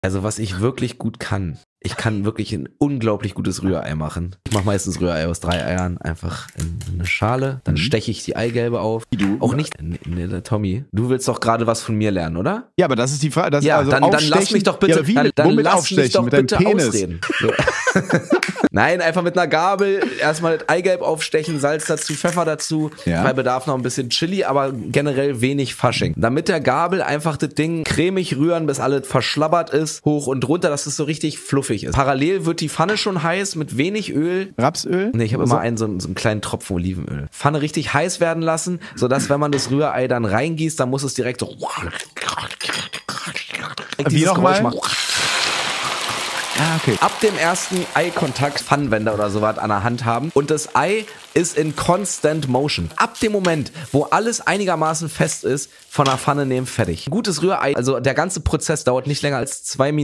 Also was ich wirklich gut kann, ich kann wirklich ein unglaublich gutes Rührei machen. Ich mache meistens Rührei aus 3 Eiern, einfach in eine Schale, dann steche ich die Eigelbe auf. Auch nicht, nee, Tommy, du willst doch gerade was von mir lernen, oder? Ja, aber das ist die Frage. Ja, also dann lass mich doch bitte, dann lass mich doch bitte ausreden. So. Nein, einfach mit einer Gabel erstmal das Eigelb aufstechen, Salz dazu, Pfeffer dazu, bei Bedarf noch ein bisschen Chili, aber generell wenig Fasching. Dann mit der Gabel einfach das Ding cremig rühren, bis alles verschlabbert ist, hoch und runter, dass es so richtig fluffig ist. Parallel wird die Pfanne schon heiß mit wenig Öl. Rapsöl? Nee, ich habe immer so einen kleinen Tropfen Olivenöl. Pfanne richtig heiß werden lassen, sodass, wenn man das Rührei dann reingießt, dann muss es direkt so... Wie nochmal? Ah, okay. Ab dem ersten Eye-Kontakt Pfannenwender oder sowas an der Hand haben und das Ei ist in Constant Motion. Ab dem Moment, wo alles einigermaßen fest ist, von der Pfanne nehmen, fertig. Ein gutes Rührei, also der ganze Prozess dauert nicht länger als 2 Minuten.